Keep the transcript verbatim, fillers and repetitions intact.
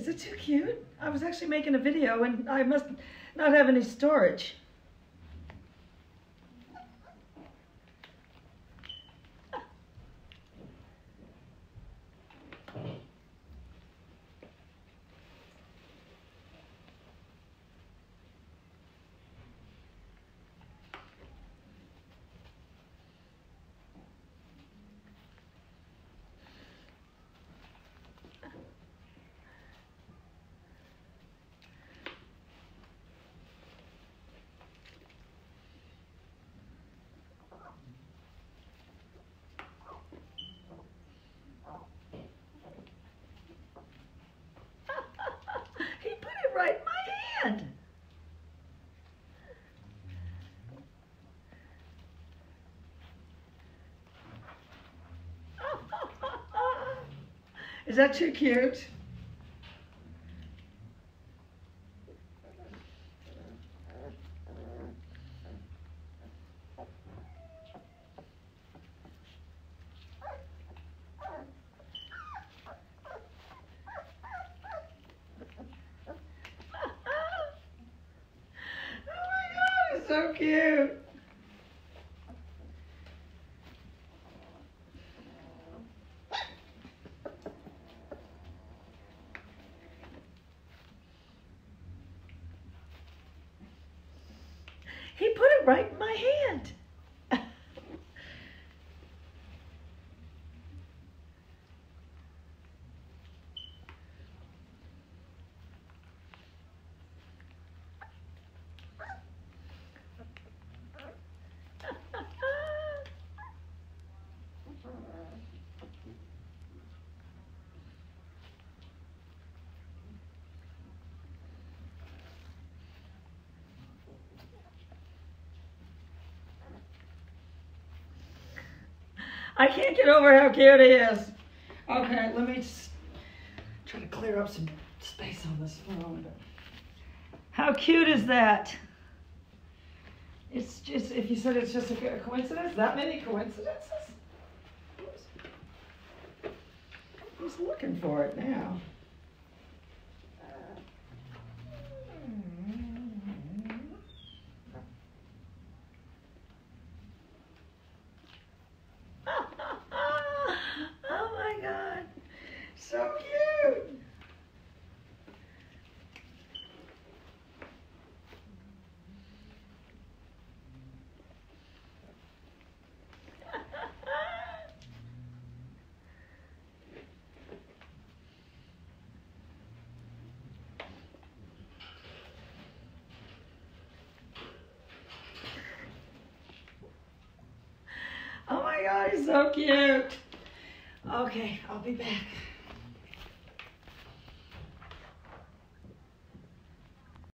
Is it too cute? I was actually making a video and I must not have any storage. Right in my hand. Is that too cute? So cute. He put it right in my hand. I can't get over how cute he is. Okay, let me just try to clear up some space on this phone. How cute is that? It's just, if you said it's just a coincidence, that many coincidences? Who's looking for it now? Oh my God, so cute. Oh my God, he's so cute. Okay, I'll be back.